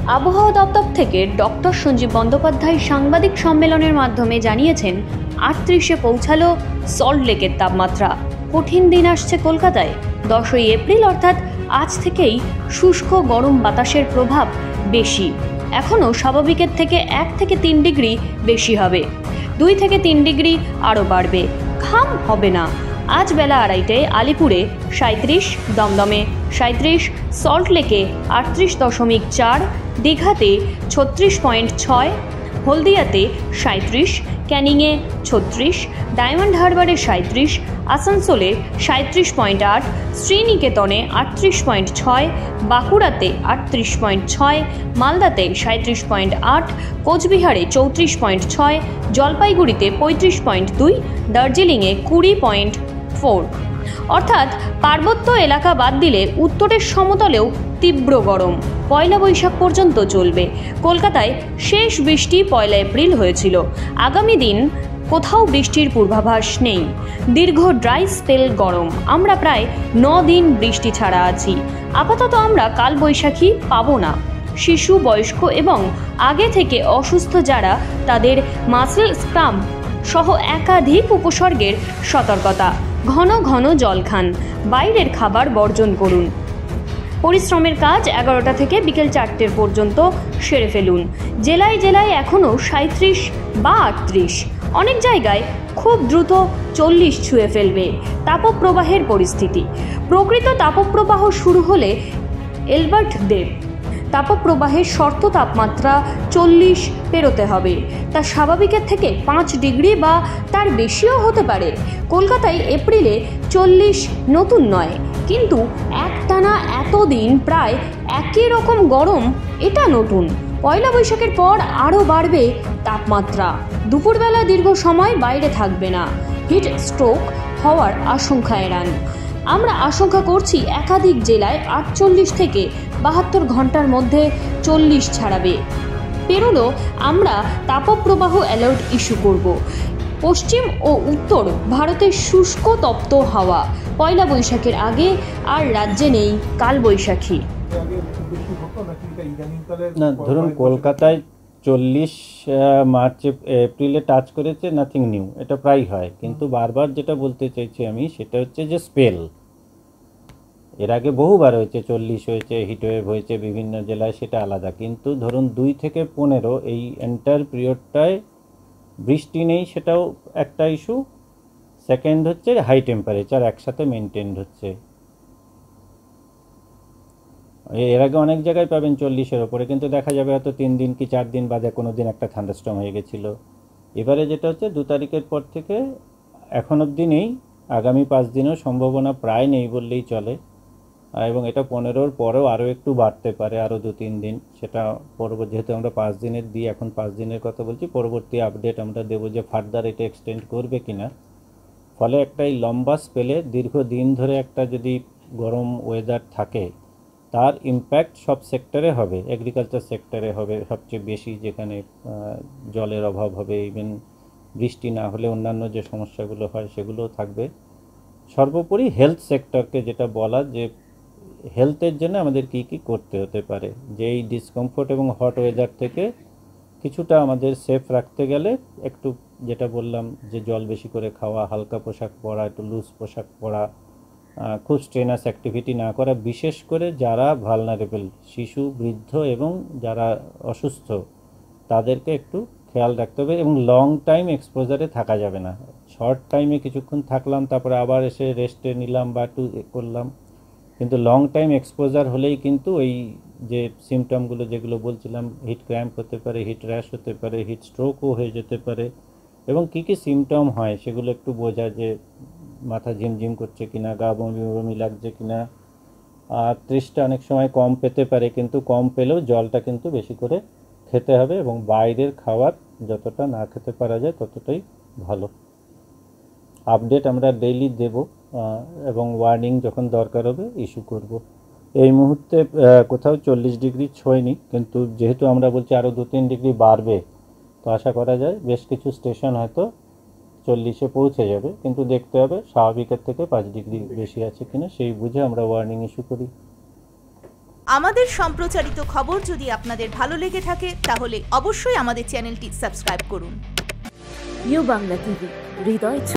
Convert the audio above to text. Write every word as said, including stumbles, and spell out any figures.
আবহাওয়া দপ্তর থেকে ডক্টর সঞ্জীব বন্দ্যোপাধ্যায় সাংবাদিক সম্মেলনের মাধ্যমে জানিয়েছেন, আটত্রিশে পৌঁছালো সল্টলেকের তাপমাত্রা। কঠিন দিন আসছে কলকাতায়। দশই এপ্রিল অর্থাৎ আজ থেকেই শুষ্ক গরম বাতাসের প্রভাব বেশি। এখনও স্বাভাবিকের থেকে এক থেকে তিন ডিগ্রি বেশি হবে। দুই থেকে তিন ডিগ্রি আরও বাড়বে। ঘাম হবে না। আজ বেলা আড়াইটায় আলিপুরে সাঁত্রিশ, দমদমে সাঁত্রিশ, সল্টলেকে আটত্রিশ দশমিক চার, দীঘাতে ছত্রিশ পয়েন্ট ছয়, হলদিয়াতে সাঁত্রিশ, ক্যানিংয়ে ছত্রিশ, ডায়মন্ড হারবারে সাঁত্রিশ, আসানসোলে সাঁত্রিশ পয়েন্ট আট, শ্রীনিকেতনে আটত্রিশ পয়েন্ট ছয়, বাঁকুড়াতে আটত্রিশ পয়েন্ট ছয়, মালদাতে সাঁত্রিশ পয়েন্ট আট, কোচবিহারে চৌত্রিশ পয়েন্ট ছয়, জলপাইগুড়িতে পঁয়ত্রিশ পয়েন্ট দুই, দার্জিলিংয়ে কুড়ি পয়েন্ট ফোর। অর্থাৎ পার্বত্য এলাকা বাদ দিলে উত্তরের সমতলেও তীব্র গরম পয়লা বৈশাখ পর্যন্ত চলবে। কলকাতায় শেষ বৃষ্টি পয়লা এপ্রিল হয়েছিল। আগামী দিন কোথাও বৃষ্টির পূর্বাভাস নেই। দীর্ঘ ড্রাই স্পেল গরম। আমরা প্রায় ন দিন বৃষ্টি ছাড়া আছি। আপাতত আমরা কাল বৈশাখী পাবো না। শিশু, বয়স্ক এবং আগে থেকে অসুস্থ যারা, তাদের মাসেল ক্রাম্প সহ একাধিক উপসর্গের সতর্কতা। ঘন ঘন জল খান। বাইরের খাবার বর্জন করুন। পরিশ্রমের কাজ এগারোটা থেকে বিকেল চারটের পর্যন্ত সেরে ফেলুন। জেলায় জেলায় এখনও সাঁত্রিশ বা আটত্রিশ, অনেক জায়গায় খুব দ্রুত চল্লিশ ছুঁয়ে ফেলবে। তাপপ্রবাহের পরিস্থিতি। প্রকৃত তাপপ্রবাহ শুরু হলে এলবার্ট দেব তাপপ্রবাহের শর্ত তাপমাত্রা চল্লিশ পেরোতে হবে। তা স্বাভাবিকের থেকে পাঁচ ডিগ্রি বা তার বেশিও হতে পারে। কলকাতায় এপ্রিলে চল্লিশ নতুন নয়, কিন্তু একটানা এতদিন প্রায় একই রকম গরম এটা নতুন। পয়লা বৈশাখের পর আরও বাড়বে তাপমাত্রা। দুপুরবেলা দীর্ঘ সময় বাইরে থাকবে না। হিট স্ট্রোক হওয়ার আশঙ্কা এড়ান। আমরা আশঙ্কা করছি একাধিক জেলায় আটচল্লিশ থেকে বাহাত্তর ঘন্টার মধ্যে চল্লিশ ছাড়াবে। পেরোলো আমরা তাপপ্রবাহ অ্যালার্ট ইস্যু করব। পশ্চিম ও উত্তর ভারতের শুষ্ক তপ্ত হাওয়া। পয়লা বৈশাখের আগে আর রাজ্যে নেই কালবৈশাখী। না, ধরুন কলকাতায় চল্লিশ মার্চ এপ্রিলে টাচ করেছে, নাথিং নিউ, এটা প্রায় হয়। কিন্তু বারবার যেটা বলতে চাইছি আমি, সেটা হচ্ছে যে স্পেল। এর আগে বহুবার হয়েছে, চল্লিশ হয়েছে, হিটওয়েভ হয়েছে বিভিন্ন জেলায়, সেটা আলাদা। কিন্তু ধরুন দুই থেকে পনেরো এই এন্টায়ার পিরিয়ডটায় বৃষ্টি নেই, সেটাও একটা ইস্যু। সেকেন্ড হচ্ছে হাই টেম্পারেচার একসাথে মেনটেন হচ্ছে। এর আগে অনেক জায়গায় পাবেন চল্লিশের ওপরে, কিন্তু দেখা যাবে হয়তো তিন দিন কি চার দিন বাদে কোনো দিন একটা থান্ডারস্টর্ম হয়ে গেছিলো। এবারে যেটা হচ্ছে দু তারিখের পর থেকে এখন অবধি নেই, আগামী পাঁচ দিনেও সম্ভাবনা প্রায় নেই বললেই চলে। এবং এটা পনেরোর পরেও আরও একটু বাড়তে পারে, আরও দু তিন দিন। সেটা পরবর্তী, যেহেতু আমরা পাঁচ দিনের দিই, এখন পাঁচ দিনের কথা বলছি, পরবর্তী আপডেট আমরা দেবো যে ফার্দার এটা এক্সটেন্ড করবে কিনা। ফলে একটা এই লম্বা স্পেলে দীর্ঘদিন ধরে একটা যদি গরম ওয়েদার থাকে, তার ইম্প্যাক্ট সব সেক্টরে হবে। এগ্রিকালচার সেক্টরে হবে সবচেয়ে বেশি, যেখানে জলের অভাব হবে। ইভেন বৃষ্টি না হলে অন্যান্য যে সমস্যাগুলো হয় সেগুলোও থাকবে। সর্বোপরি হেলথ সেক্টরকে যেটা বলা, যে হেলথের জন্য আমাদের কি কি করতে হতে পারে, যে এই ডিসকমফোর্ট এবং হট ওয়েদার থেকে কিছুটা আমাদের সেফ রাখতে গেলে একটু, যেটা বললাম, যে জল বেশি করে খাওয়া, হালকা পোশাক পরা, একটু লুজ পোশাক পরা, খুব স্ট্রেনাস অ্যাক্টিভিটি না করা। বিশেষ করে যারা ভালনারেবল, শিশু, বৃদ্ধ এবং যারা অসুস্থ, তাদেরকে একটু খেয়াল রাখতে হবে। এবং লং টাইম এক্সপোজারে থাকা যাবে না। শর্ট টাইমে কিছুক্ষণ থাকলাম, তারপরে আবার এসে রেস্টে নিলাম বা একটু করলাম, কিন্তু লং টাইম এক্সপোজার হলেই কিন্তু এই যে সিমটমগুলো যেগুলো বলছিলাম, হিট ক্র্যাম্প হতে পারে, হিট র্যাশ হতে পারে, হিট স্ট্রোকও হয়ে যেতে পারে। এবং কী কী সিমটম হয় সেগুলো একটু বোঝা, যে মাথা ঝিমঝিম করছে কিনা, গা বমি বমি লাগছে কিনা। আর তৃষ্ণা অনেক সময় কম পেতে পারে, কিন্তু কম পেলেও জলটা কিন্তু বেশি করে খেতে হবে, এবং বাইরের খাবার যতটা না খেতে পারা যায় ততটাই ভালো। আপডেট আমরা ডেইলি দেব, এবং ওয়ার্নিং যখন দরকার হবে ইস্যু করব। এই মুহূর্তে কোথাও চল্লিশ ডিগ্রি ছোঁয়নি, কিন্তু যেহেতু আমরা বলছি আরও দু তিন ডিগ্রি বাড়বে, তো আশা করা যায় বেশ কিছু স্টেশন হয়তো চল্লিশে পৌঁছে যাবে। কিন্তু দেখতে হবে স্বাভাবিকের থেকে পাঁচ ডিগ্রি বেশি আছে কিনা, সেই বুঝে আমরা ওয়ার্নিং ইস্যু করি। আমাদের সম্প্রচারিত খবর যদি আপনাদের ভালো লেগে থাকে তাহলে অবশ্যই আমাদের চ্যানেলটি সাবস্ক্রাইব করুন। You Bangla TV, Hridoy